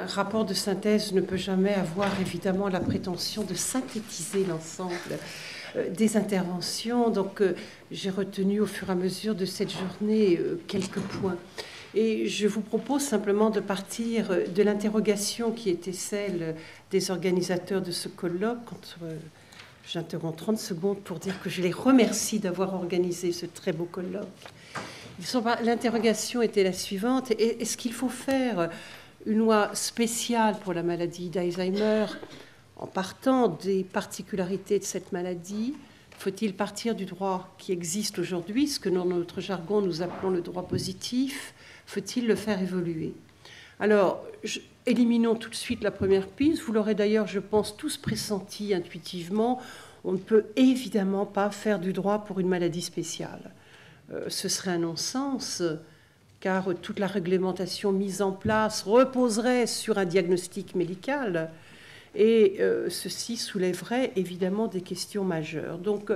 rapport de synthèse ne peut jamais avoir évidemment la prétention de synthétiser l'ensemble des interventions. Donc j'ai retenu au fur et à mesure de cette journée quelques points. Et je vous propose simplement de partir de l'interrogation qui était celle des organisateurs de ce colloque. J'interromps 30 secondes pour dire que je les remercie d'avoir organisé ce très beau colloque. L'interrogation était la suivante: est-ce qu'il faut faire une loi spéciale pour la maladie d'Alzheimer en partant des particularités de cette maladie? Faut-il partir du droit qui existe aujourd'hui, ce que dans notre jargon nous appelons le droit positif? Faut-il le faire évoluer? Alors, éliminons tout de suite la première piste. Vous l'aurez d'ailleurs, je pense, tous pressenti intuitivement. On ne peut évidemment pas faire du droit pour une maladie spéciale. Ce serait un non-sens, car toute la réglementation mise en place reposerait sur un diagnostic médical, et ceci soulèverait évidemment des questions majeures. Donc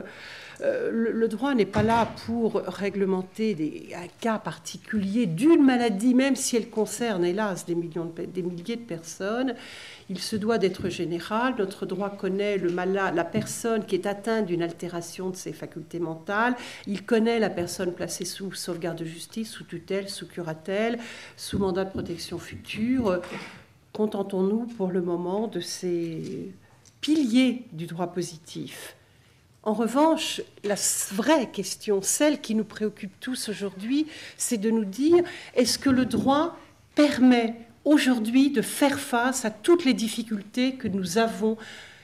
le droit n'est pas là pour réglementer un cas particulier d'une maladie, même si elle concerne hélas des milliers de personnes. Il se doit d'être général. Notre droit connaît la personne qui est atteinte d'une altération de ses facultés mentales. Il connaît la personne placée sous sauvegarde de justice, sous tutelle, sous curatelle, sous mandat de protection future. Contentons-nous pour le moment de ces piliers du droit positif. En revanche, la vraie question, celle qui nous préoccupe tous aujourd'hui, c'est de nous dire: est-ce que le droit permet aujourd'hui de faire face à toutes les difficultés que nous avons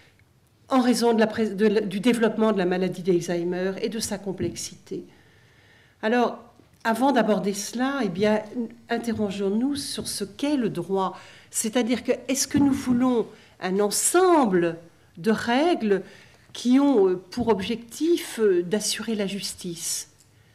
en raison du développement de la maladie d'Alzheimer et de sa complexité? Alors, avant d'aborder cela, eh bien, interrogeons-nous sur ce qu'est le droit. C'est-à-dire que, est-ce que nous voulons un ensemble de règles qui ont pour objectif d'assurer la justice?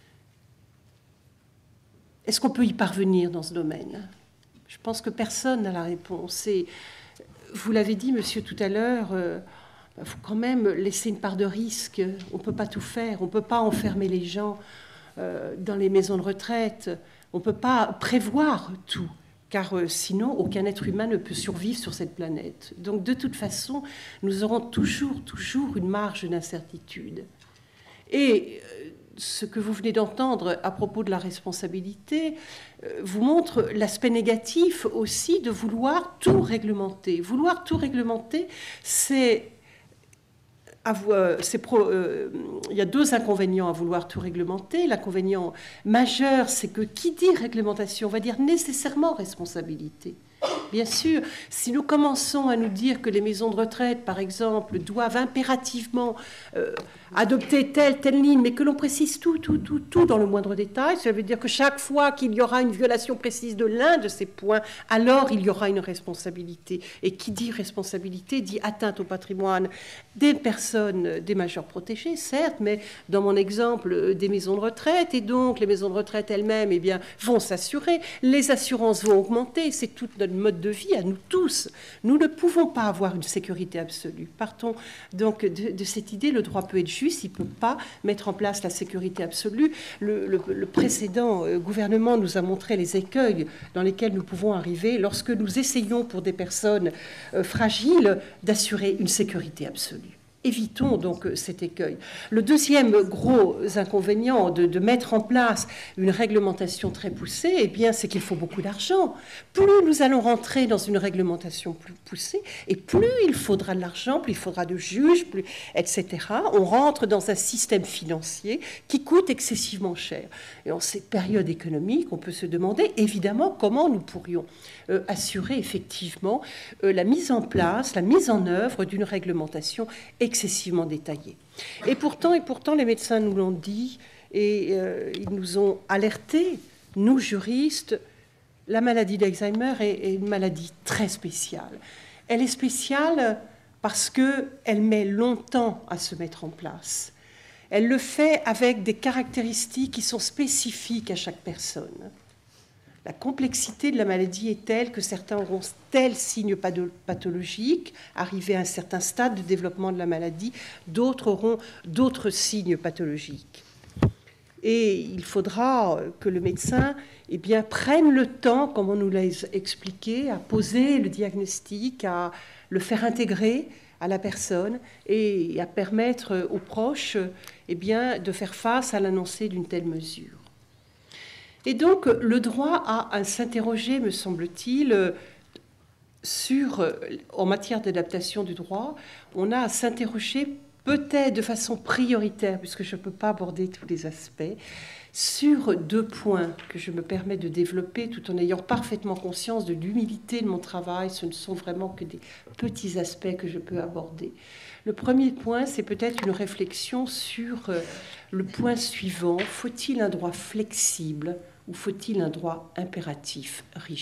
Est-ce qu'on peut y parvenir dans ce domaine? Je pense que personne n'a la réponse. Et vous l'avez dit, monsieur, tout à l'heure, il faut quand même laisser une part de risque. On ne peut pas tout faire. On ne peut pas enfermer les gens dans les maisons de retraite. On ne peut pas prévoir tout, car sinon, aucun être humain ne peut survivre sur cette planète. Donc, de toute façon, nous aurons toujours une marge d'incertitude. Et ce que vous venez d'entendre à propos de la responsabilité vous montre l'aspect négatif aussi de vouloir tout réglementer. Vouloir tout réglementer, il y a deux inconvénients à vouloir tout réglementer. L'inconvénient majeur, c'est que qui dit réglementation va dire nécessairement responsabilité. Bien sûr, si nous commençons à nous dire que les maisons de retraite, par exemple, doivent impérativement adopter telle ligne, mais que l'on précise tout dans le moindre détail, ça veut dire que chaque fois qu'il y aura une violation précise de l'un de ces points, alors il y aura une responsabilité. Et qui dit responsabilité dit atteinte au patrimoine des personnes, des majeurs protégés, certes, mais dans mon exemple, des maisons de retraite, et donc les maisons de retraite elles-mêmes vont s'assurer, les assurances vont augmenter, c'est tout notre mode de vie à nous tous. Nous ne pouvons pas avoir une sécurité absolue. Partons donc de cette idée, le droit peut être juste, il ne peut pas mettre en place la sécurité absolue. Le précédent gouvernement nous a montré les écueils dans lesquels nous pouvons arriver lorsque nous essayons pour des personnes fragiles d'assurer une sécurité absolue. Évitons donc cet écueil. Le deuxième gros inconvénient de mettre en place une réglementation très poussée, eh bien, c'est qu'il faut beaucoup d'argent. Plus nous allons rentrer dans une réglementation plus poussée, et plus il faudra de l'argent, plus il faudra de juges, etc. On rentre dans un système financier qui coûte excessivement cher. Et en cette période économique, on peut se demander évidemment comment nous pourrions assurer effectivement la mise en place, la mise en œuvre d'une réglementation excessivement détaillée. Et pourtant, les médecins nous l'ont dit et ils nous ont alertés, nous juristes, la maladie d'Alzheimer est une maladie très spéciale. Elle est spéciale parce qu'elle met longtemps à se mettre en place. Elle le fait avec des caractéristiques qui sont spécifiques à chaque personne. La complexité de la maladie est telle que certains auront tel signe pathologique, arrivés à un certain stade de développement de la maladie, d'autres auront d'autres signes pathologiques. Et il faudra que le médecin prenne le temps, comme on nous l'a expliqué, à poser le diagnostic, à le faire intégrer à la personne et à permettre aux proches de faire face à l'annoncé d'une telle mesure. Et donc, le droit à s'interroger, me semble-t-il, en matière d'adaptation du droit, on a à s'interroger peut-être de façon prioritaire, puisque je ne peux pas aborder tous les aspects, sur 2 points que je me permets de développer tout en ayant parfaitement conscience de l'humilité de mon travail. Ce ne sont vraiment que des petits aspects que je peux aborder. Le premier point, c'est peut-être une réflexion sur le point suivant. Faut-il un droit flexible ou faut-il un droit impératif rigide ?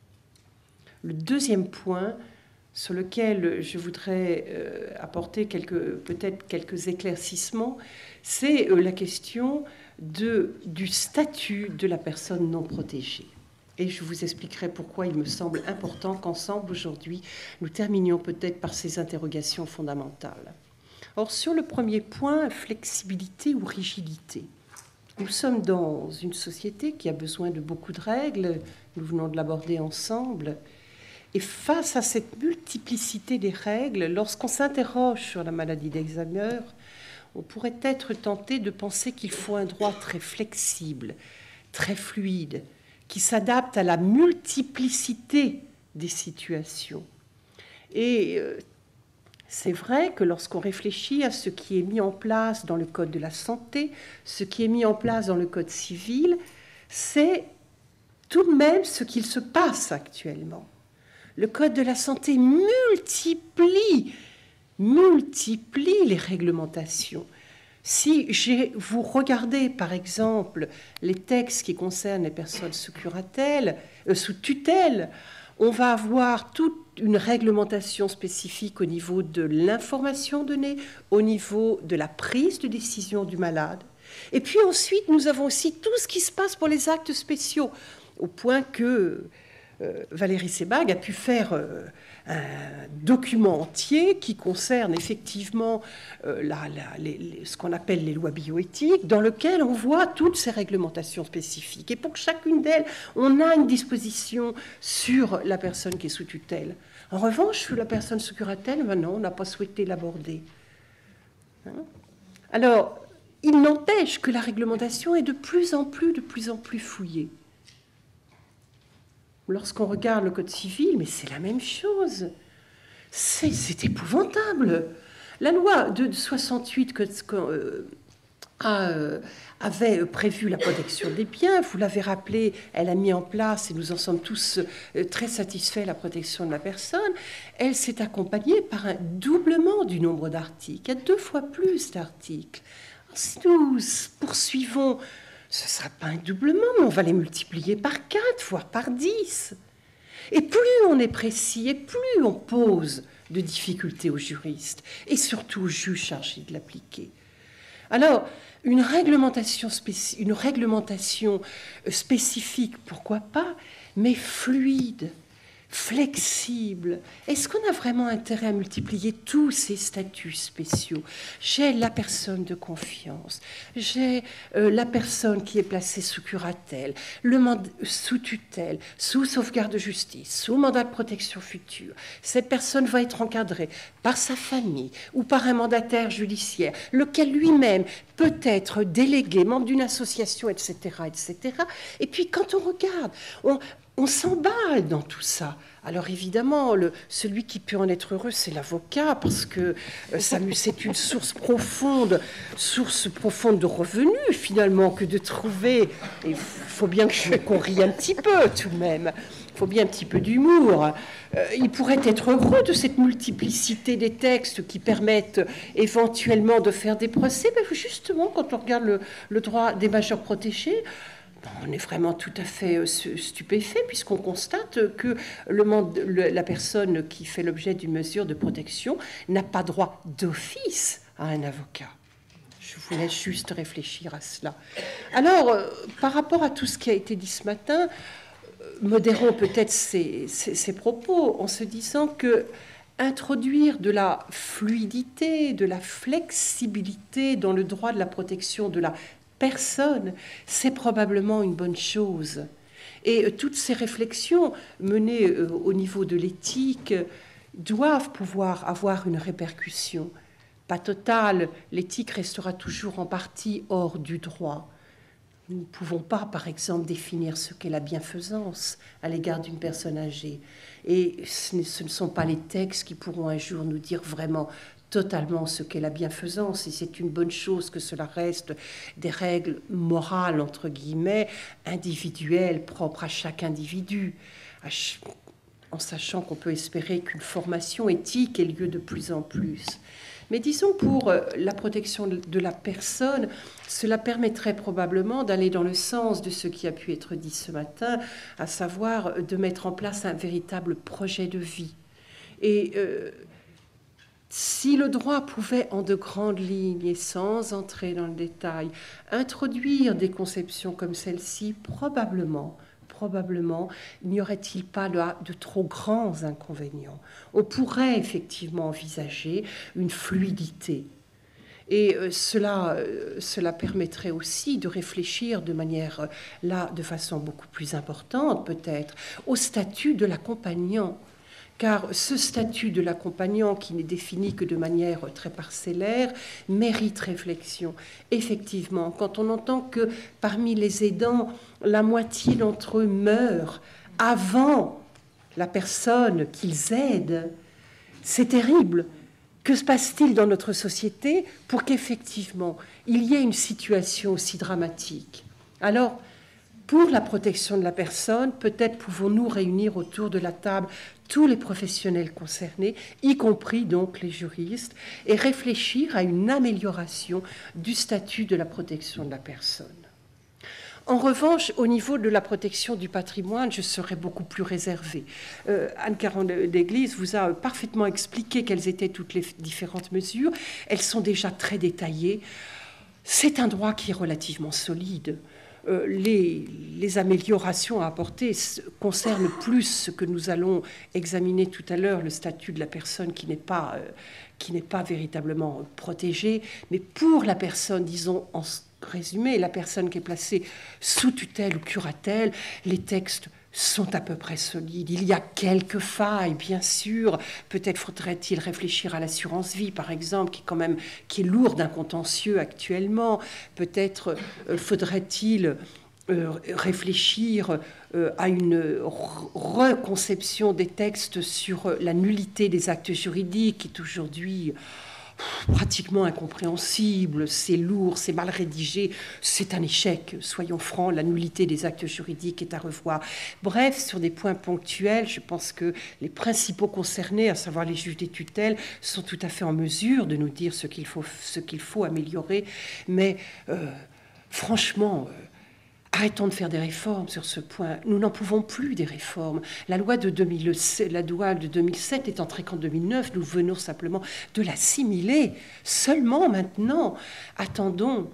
Le deuxième point, sur lequel je voudrais apporter peut-être quelques éclaircissements, c'est la question du statut de la personne non protégée. Et je vous expliquerai pourquoi il me semble important qu'ensemble, aujourd'hui, nous terminions peut-être par ces interrogations fondamentales. Or, sur le premier point, flexibilité ou rigidité, nous sommes dans une société qui a besoin de beaucoup de règles, nous venons de l'aborder ensemble. Et face à cette multiplicité des règles, lorsqu'on s'interroge sur la maladie d'Alzheimer, on pourrait être tenté de penser qu'il faut un droit très flexible, très fluide, qui s'adapte à la multiplicité des situations. Et c'est vrai que lorsqu'on réfléchit à ce qui est mis en place dans le Code de la santé, ce qui est mis en place dans le Code civil, c'est tout de même ce qu'il se passe actuellement. Le Code de la santé multiplie les réglementations. Si vous regardez, par exemple, les textes qui concernent les personnes sous tutelle, on va avoir toute une réglementation spécifique au niveau de l'information donnée, au niveau de la prise de décision du malade. Et puis ensuite, nous avons aussi tout ce qui se passe pour les actes spéciaux, au point que Valérie Sebag a pu faire un document entier qui concerne effectivement ce qu'on appelle les lois bioéthiques, dans lequel on voit toutes ces réglementations spécifiques. Et pour chacune d'elles, on a une disposition sur la personne qui est sous tutelle. En revanche, sur la personne sous curatelle, non, on n'a pas souhaité l'aborder. Alors, il n'empêche que la réglementation est de plus en plus fouillée. Lorsqu'on regarde le Code civil, mais c'est la même chose. C'est épouvantable. La loi de 68 avait prévu la protection des biens. Vous l'avez rappelé, elle a mis en place, et nous en sommes tous très satisfaits, la protection de la personne. Elle s'est accompagnée par un doublement du nombre d'articles. Il y a 2 fois plus d'articles. Si nous poursuivons, ce ne sera pas un doublement, mais on va les multiplier par 4, voire par 10. Et plus on est précis, et plus on pose de difficultés aux juristes, et surtout aux juges chargés de l'appliquer. Alors, une réglementation spécifique, pourquoi pas, mais fluide, flexible. Est-ce qu'on a vraiment intérêt à multiplier tous ces statuts spéciaux? J'ai la personne de confiance, j'ai la personne qui est placée sous curatelle, sous tutelle, sous sauvegarde de justice, sous mandat de protection future. Cette personne va être encadrée par sa famille ou par un mandataire judiciaire, lequel lui-même peut être délégué, membre d'une association, etc., etc. Et puis quand on regarde, on s'emballe dans tout ça. Alors évidemment, celui qui peut en être heureux, c'est l'avocat, parce que c'est une source profonde de revenus, finalement, que de trouver. Et il faut bien qu'on rie un petit peu, tout de même. Il faut bien un petit peu d'humour. Il pourrait être heureux de cette multiplicité des textes qui permettent éventuellement de faire des procès. Mais justement, quand on regarde le droit des majeurs protégés, on est vraiment tout à fait stupéfait, puisqu'on constate que la personne qui fait l'objet d'une mesure de protection n'a pas droit d'office à un avocat. Je vous laisse juste réfléchir à cela. Alors, par rapport à tout ce qui a été dit ce matin, modérons peut-être ces propos en se disant que introduire de la fluidité, de la flexibilité dans le droit de la protection de la personne, c'est probablement une bonne chose. Et toutes ces réflexions menées au niveau de l'éthique doivent pouvoir avoir une répercussion. Pas totale, l'éthique restera toujours en partie hors du droit. Nous ne pouvons pas, par exemple, définir ce qu'est la bienfaisance à l'égard d'une personne âgée. Et ce ne sont pas les textes qui pourront un jour nous dire vraiment totalement ce qu'est la bienfaisance, et c'est une bonne chose que cela reste des règles morales, entre guillemets, individuelles, propres à chaque individu, en sachant qu'on peut espérer qu'une formation éthique ait lieu de plus en plus. Mais disons, pour la protection de la personne, cela permettrait probablement d'aller dans le sens de ce qui a pu être dit ce matin, à savoir de mettre en place un véritable projet de vie. Et si le droit pouvait, en de grandes lignes et sans entrer dans le détail, introduire des conceptions comme celle-ci, probablement, n'y aurait-il pas là de trop grands inconvénients. On pourrait effectivement envisager une fluidité. Et cela permettrait aussi de réfléchir de manière, là, de façon beaucoup plus importante peut-être, au statut de l'accompagnant. Car ce statut de l'accompagnant, qui n'est défini que de manière très parcellaire, mérite réflexion. Effectivement, quand on entend que parmi les aidants, la moitié d'entre eux meurent avant la personne qu'ils aident, c'est terrible. Que se passe-t-il dans notre société pour qu'effectivement il y ait une situation aussi dramatique? Alors, pour la protection de la personne, peut-être pouvons-nous réunir autour de la table tous les professionnels concernés, y compris donc les juristes, et réfléchir à une amélioration du statut de la protection de la personne. En revanche, au niveau de la protection du patrimoine, je serais beaucoup plus réservée. Anne-Caron d'Église vous a parfaitement expliqué quelles étaient toutes les différentes mesures. Elles sont déjà très détaillées. C'est un droit qui est relativement solide. Les améliorations à apporter concernent plus ce que nous allons examiner tout à l'heure, le statut de la personne qui n'est pas véritablement protégée. Mais pour la personne, disons en résumé, la personne qui est placée sous tutelle ou curatelle, les textes sont à peu près solides. Il y a quelques failles, bien sûr. Peut-être faudrait-il réfléchir à l'assurance vie, par exemple, qui est lourde d'un contentieux actuellement. Peut-être faudrait-il réfléchir à une reconception des textes sur la nullité des actes juridiques, qui est aujourd'hui pratiquement incompréhensible, c'est lourd, c'est mal rédigé, c'est un échec, soyons francs, la nullité des actes juridiques est à revoir. Bref, sur des points ponctuels, je pense que les principaux concernés, à savoir les juges des tutelles, sont tout à fait en mesure de nous dire ce qu'il faut améliorer, mais franchement, arrêtons de faire des réformes sur ce point. Nous n'en pouvons plus des réformes. La loi de 2007 est entrée qu'en 2009. Nous venons simplement de l'assimiler. Seulement maintenant. Attendons.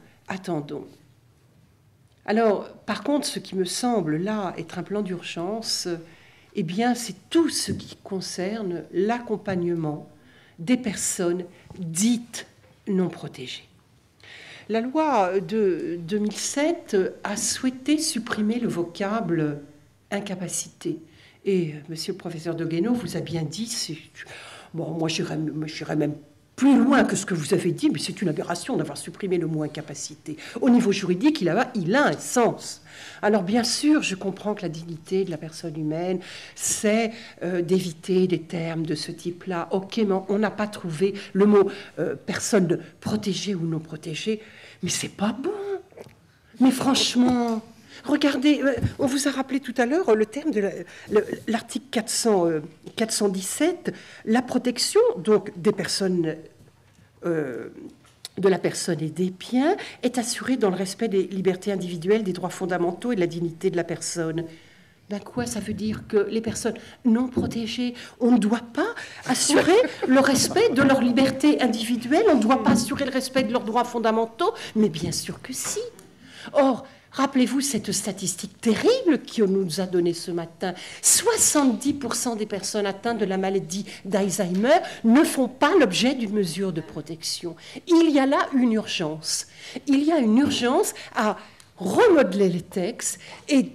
Alors, par contre, ce qui me semble là être un plan d'urgence, eh bien, c'est tout ce qui concerne l'accompagnement des personnes dites non protégées. La loi de 2007 a souhaité supprimer le vocable incapacité. Et monsieur le professeur de Guénaud vous a bien dit, moi j'irais même plus loin que ce que vous avez dit, mais c'est une aberration d'avoir supprimé le mot incapacité. Au niveau juridique, il a un sens. Alors bien sûr, je comprends que la dignité de la personne humaine, c'est d'éviter des termes de ce type-là. Ok, mais on n'a pas trouvé le mot personne protégée ou non protégée, mais c'est pas bon. Mais franchement, regardez, on vous a rappelé tout à l'heure le terme de l'article 417, la protection donc des personnes, de la personne et des biens est assurée dans le respect des libertés individuelles, des droits fondamentaux et de la dignité de la personne. Ben quoi, ça veut dire que les personnes non protégées, on ne doit pas assurer le respect de leurs libertés individuelles, on ne doit pas assurer le respect de leurs droits fondamentaux, mais bien sûr que si. Or, Rappelez-vous cette statistique terrible qu'on nous a donnée ce matin. 70% des personnes atteintes de la maladie d'Alzheimer ne font pas l'objet d'une mesure de protection. Il y a là une urgence. Il y a une urgence à remodeler les textes et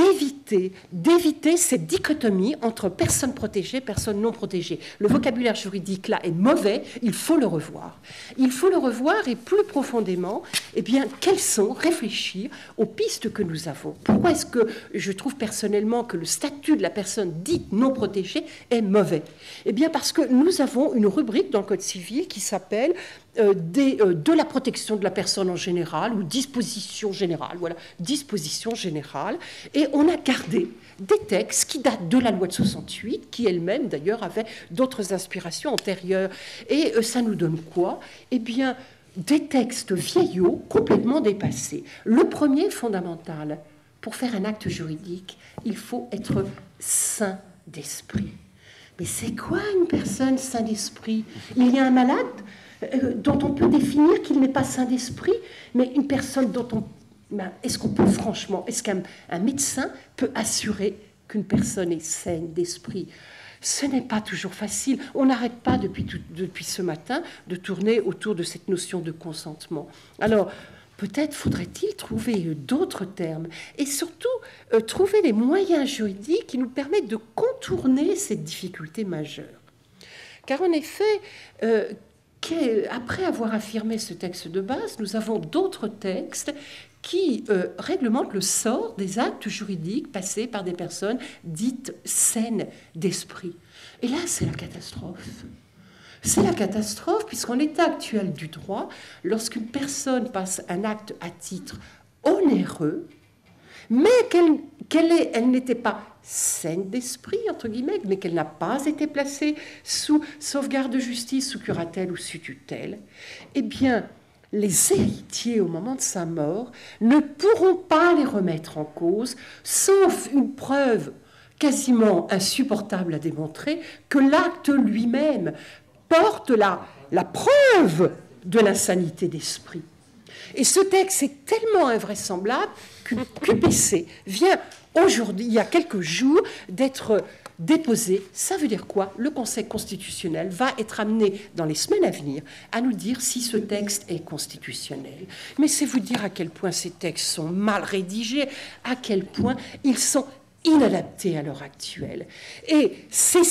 d'éviter cette dichotomie entre personnes protégées et personnes non protégées. Le vocabulaire juridique, là, est mauvais, il faut le revoir. Il faut le revoir et plus profondément, eh bien, réfléchir aux pistes que nous avons. Pourquoi est-ce que je trouve personnellement que le statut de la personne dite non protégée est mauvais? Eh bien, parce que nous avons une rubrique dans le Code civil qui s'appelle de la protection de la personne en général, ou disposition générale, voilà, disposition générale, et on a gardé des textes qui datent de la loi de 68, qui elle-même d'ailleurs avait d'autres inspirations antérieures, et ça nous donne quoi? Eh bien, des textes vieillots, complètement dépassés. Le premier fondamental, pour faire un acte juridique, il faut être sain d'esprit. Mais c'est quoi une personne sain d'esprit? Il y a un malade dont on peut définir qu'il n'est pas sain d'esprit, mais une personne dont on... est-ce qu'on peut franchement, est-ce qu'un médecin peut assurer qu'une personne est saine d'esprit? Ce n'est pas toujours facile. On n'arrête pas depuis ce matin de tourner autour de cette notion de consentement. Alors, peut-être faudrait-il trouver d'autres termes et surtout trouver des moyens juridiques qui nous permettent de contourner cette difficulté majeure. Car en effet, après avoir affirmé ce texte de base, nous avons d'autres textes qui réglementent le sort des actes juridiques passés par des personnes dites saines d'esprit. Et là, c'est la catastrophe. C'est la catastrophe, puisqu'en l'état actuel du droit, lorsqu'une personne passe un acte à titre onéreux, mais elle n'était pas saine d'esprit, entre guillemets, mais qu'elle n'a pas été placée sous sauvegarde de justice, sous curatelle ou sous tutelle, eh bien, les héritiers, au moment de sa mort, ne pourront pas les remettre en cause, sauf une preuve quasiment insupportable à démontrer, que l'acte lui-même porte la preuve de l'insanité d'esprit. Et ce texte est tellement invraisemblable que QPC vient aujourd'hui, il y a quelques jours, d'être déposé. Ça veut dire quoi? Le Conseil constitutionnel va être amené dans les semaines à venir à nous dire si ce texte est constitutionnel. Mais c'est vous dire à quel point ces textes sont mal rédigés, à quel point ils sont inadaptés à l'heure actuelle. Et ces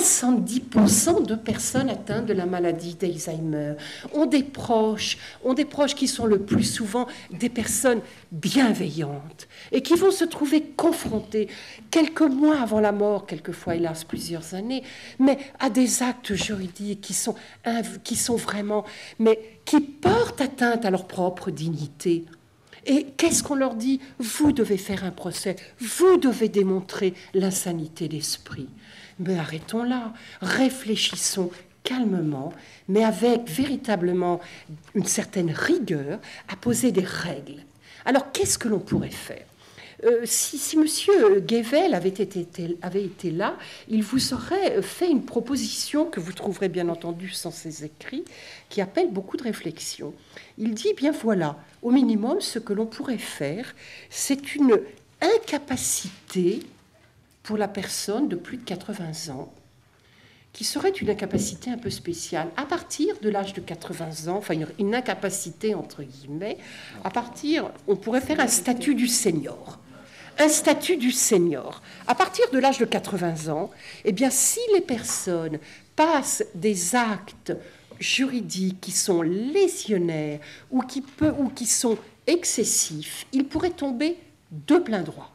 70% de personnes atteintes de la maladie d'Alzheimer ont des proches qui sont le plus souvent des personnes bienveillantes et qui vont se trouver confrontées quelques mois avant la mort, quelquefois hélas plusieurs années, mais à des actes juridiques qui sont vraiment, mais qui portent atteinte à leur propre dignité. Et qu'est-ce qu'on leur dit? Vous devez faire un procès, vous devez démontrer l'insanité d'esprit. Mais arrêtons là, réfléchissons calmement, mais avec véritablement une certaine rigueur, à poser des règles. Alors, qu'est-ce que l'on pourrait faire? Si M. Guével avait été là, il vous aurait fait une proposition que vous trouverez bien entendu sans ses écrits, qui appelle beaucoup de réflexion. Il dit, bien voilà, au minimum, ce que l'on pourrait faire, c'est une incapacité pour la personne de plus de 80 ans, qui serait une incapacité un peu spéciale. À partir de l'âge de 80 ans, enfin une incapacité entre guillemets, on pourrait faire un statut du senior. Un statut du senior. À partir de l'âge de 80 ans, eh bien, si les personnes passent des actes juridiques qui sont lésionnaires ou qui sont excessifs, ils pourraient tomber de plein droit.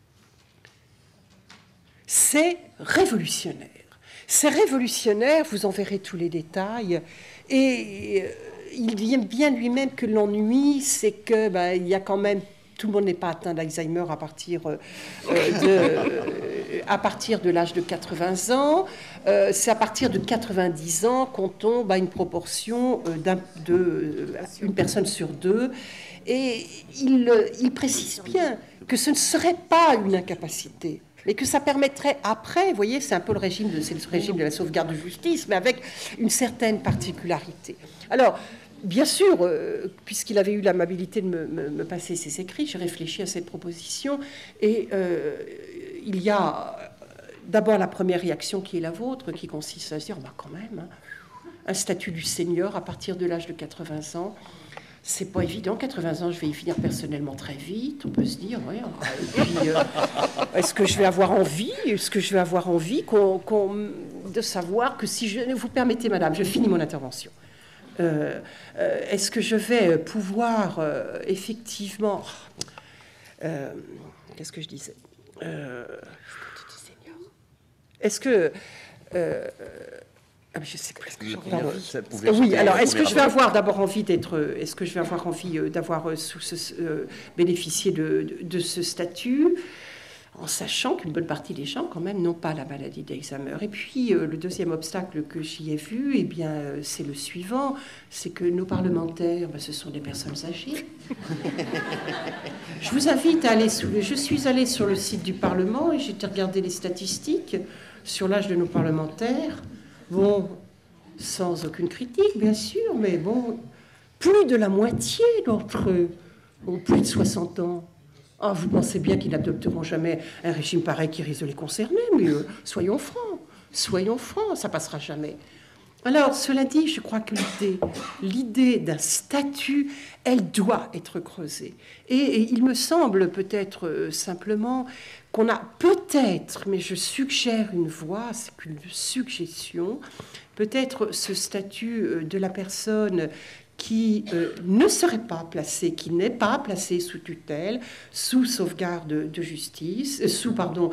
C'est révolutionnaire. C'est révolutionnaire, vous en verrez tous les détails, et il vient bien lui-même que l'ennui, c'est que il y a quand même... Tout le monde n'est pas atteint d'Alzheimer à partir de l'âge de 80 ans. C'est à partir de 90 ans qu'on tombe à une proportion d'une personne sur deux. Et il précise bien que ce ne serait pas une incapacité, mais que ça permettrait après, vous voyez, c'est un peu le régime de la sauvegarde de justice, mais avec une certaine particularité. Alors, bien sûr, puisqu'il avait eu l'amabilité de me passer ses écrits, j'ai réfléchi à cette proposition et il y a d'abord la première réaction qui est la vôtre, qui consiste à se dire, bah, quand même, hein, un statut du senior à partir de l'âge de 80 ans, c'est pas évident. 80 ans, je vais y finir personnellement très vite. On peut se dire, ouais. Et puis, est-ce que je vais avoir envie de savoir que si je... Vous permettez, madame, je finis mon intervention. Est-ce que je vais pouvoir effectivement... qu'est-ce que je disais Est-ce que... je sais plus ce que j'en ai envie. Oui, alors est-ce que je vais avoir d'abord envie d'être... Est-ce que je vais avoir envie d'avoir bénéficié de ce statut, en sachant qu'une bonne partie des gens, quand même, n'ont pas la maladie d'Alzheimer. Et puis, le deuxième obstacle que j'y ai vu, eh bien, c'est le suivant, c'est que nos parlementaires, ce sont des personnes âgées. Je vous invite à aller Je suis allée sur le site du Parlement et j'ai regardé les statistiques sur l'âge de nos parlementaires. Bon, sans aucune critique, bien sûr, mais bon, plus de la moitié d'entre eux ont plus de 60 ans. Ah, vous pensez bien qu'ils n'adopteront jamais un régime pareil qui risque de les concerner, mais soyons francs, ça passera jamais. Alors, cela dit, je crois que l'idée d'un statut, elle doit être creusée. Et il me semble peut-être simplement qu'on a peut-être, mais je suggère une voie, c'est qu'une suggestion, peut-être ce statut de la personne qui ne serait pas placé, qui n'est pas placé sous tutelle, sous sauvegarde de justice, sous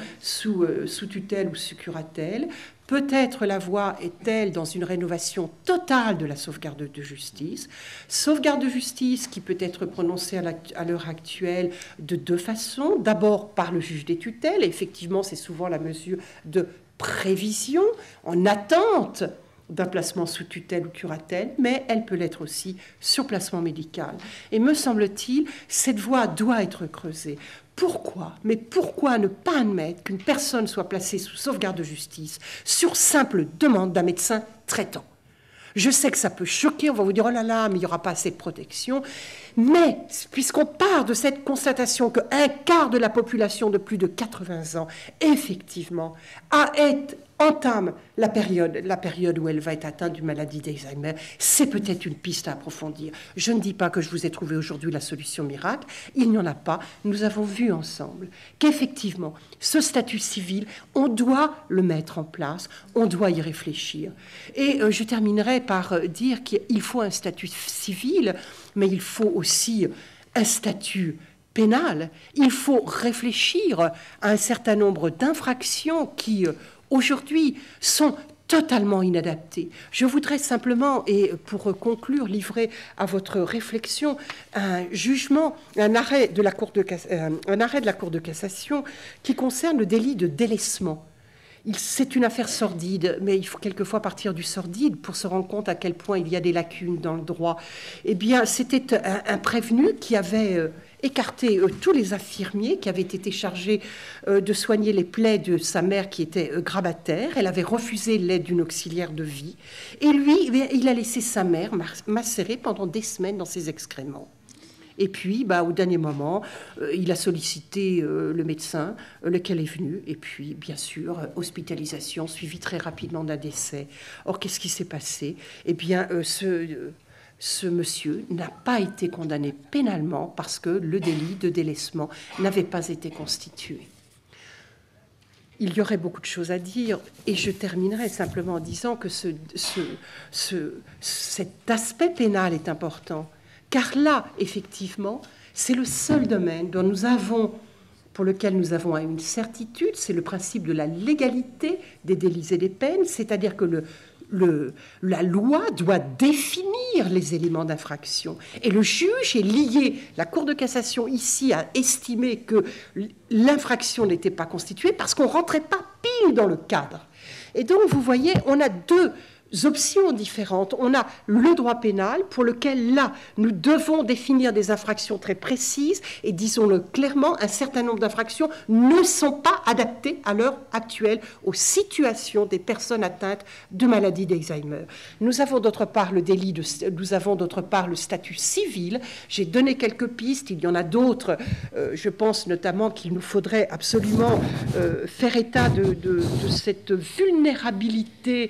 tutelle ou sous curatelle. Peut-être la voie est-elle dans une rénovation totale de la sauvegarde de justice. Sauvegarde de justice qui peut être prononcée à l'heure actuelle de deux façons. D'abord par le juge des tutelles, et effectivement c'est souvent la mesure de prévision, en attente d'un placement sous tutelle ou curatelle, mais elle peut l'être aussi sur placement médical. Et me semble-t-il, cette voie doit être creusée. Pourquoi ? Mais pourquoi ne pas admettre qu'une personne soit placée sous sauvegarde de justice sur simple demande d'un médecin traitant ? Je sais que ça peut choquer, on va vous dire « Oh là là, mais il n'y aura pas assez de protection ». Mais puisqu'on part de cette constatation qu'un quart de la population de plus de 80 ans, effectivement, entame la période où elle va être atteinte d'une maladie d'Alzheimer, c'est peut-être une piste à approfondir. Je ne dis pas que je vous ai trouvé aujourd'hui la solution miracle, il n'y en a pas. Nous avons vu ensemble qu'effectivement, ce statut civil, on doit le mettre en place, on doit y réfléchir. Et je terminerai par dire qu'il faut un statut civil, mais il faut aussi un statut pénal. Il faut réfléchir à un certain nombre d'infractions qui, aujourd'hui, sont totalement inadaptées. Je voudrais simplement, et pour conclure, livrer à votre réflexion un jugement, un arrêt de la Cour de cassation qui concerne le délit de délaissement. C'est une affaire sordide, mais il faut quelquefois partir du sordide pour se rendre compte à quel point il y a des lacunes dans le droit. Eh bien, c'était un prévenu qui avait écarté tous les infirmiers qui avaient été chargés de soigner les plaies de sa mère qui était grabataire. Elle avait refusé l'aide d'une auxiliaire de vie. Et lui, il a laissé sa mère macérer pendant des semaines dans ses excréments. Et puis, au dernier moment, il a sollicité le médecin, lequel est venu. Et puis, bien sûr, hospitalisation suivie très rapidement d'un décès. Or, qu'est-ce qui s'est passé ? Eh bien, ce monsieur n'a pas été condamné pénalement parce que le délit de délaissement n'avait pas été constitué. Il y aurait beaucoup de choses à dire, et je terminerai simplement en disant que cet aspect pénal est important. Car là, effectivement, c'est le seul domaine pour lequel nous avons une certitude, c'est le principe de la légalité des délits et des peines, c'est-à-dire que la loi doit définir les éléments d'infraction. Et le juge est lié. La Cour de cassation, ici, a estimé que l'infraction n'était pas constituée parce qu'on ne rentrait pas pile dans le cadre. Et donc, vous voyez, on a deux options différentes. On a le droit pénal pour lequel, là, nous devons définir des infractions très précises et, disons-le clairement, un certain nombre d'infractions ne sont pas adaptées à l'heure actuelle aux situations des personnes atteintes de maladie d'Alzheimer. Nous avons d'autre part le délit, nous avons d'autre part le statut civil. J'ai donné quelques pistes, il y en a d'autres. Je pense notamment qu'il nous faudrait absolument faire état de cette vulnérabilité,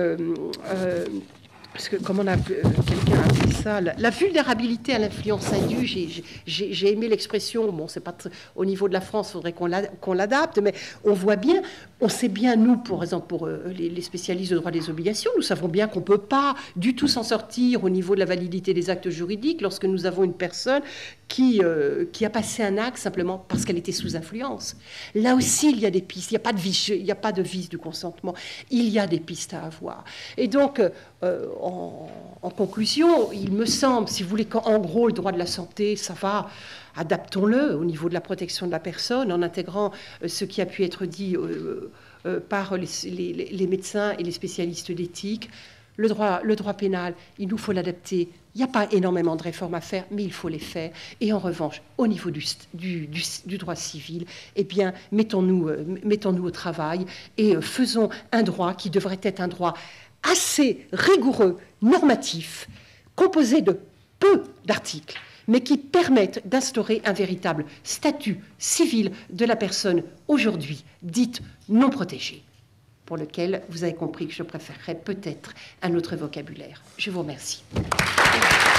parce que, comme quelqu'un a appelé ça, la vulnérabilité à l'influence indue, j'ai aimé l'expression, bon, c'est pas au niveau de la France, il faudrait qu'on l'adapte, mais on voit bien, on sait bien, nous, par exemple, pour les spécialistes de droit des obligations, nous savons bien qu'on ne peut pas du tout s'en sortir au niveau de la validité des actes juridiques lorsque nous avons une personne qui a passé un acte simplement parce qu'elle était sous influence. Là aussi, il y a des pistes, il n'y a pas de vice du consentement, il y a des pistes à avoir. Et donc, en conclusion, il me semble, si vous voulez, qu'en gros, le droit de la santé, ça va, adaptons-le au niveau de la protection de la personne, en intégrant ce qui a pu être dit par les médecins et les spécialistes d'éthique. Le droit pénal, il nous faut l'adapter. Il n'y a pas énormément de réformes à faire, mais il faut les faire. Et en revanche, au niveau du droit civil, eh bien, mettons-nous au travail et faisons un droit qui devrait être un droit assez rigoureux, normatif, composé de peu d'articles, mais qui permettent d'instaurer un véritable statut civil de la personne aujourd'hui dite non protégée, pour lequel vous avez compris que je préférerais peut-être un autre vocabulaire. Je vous remercie.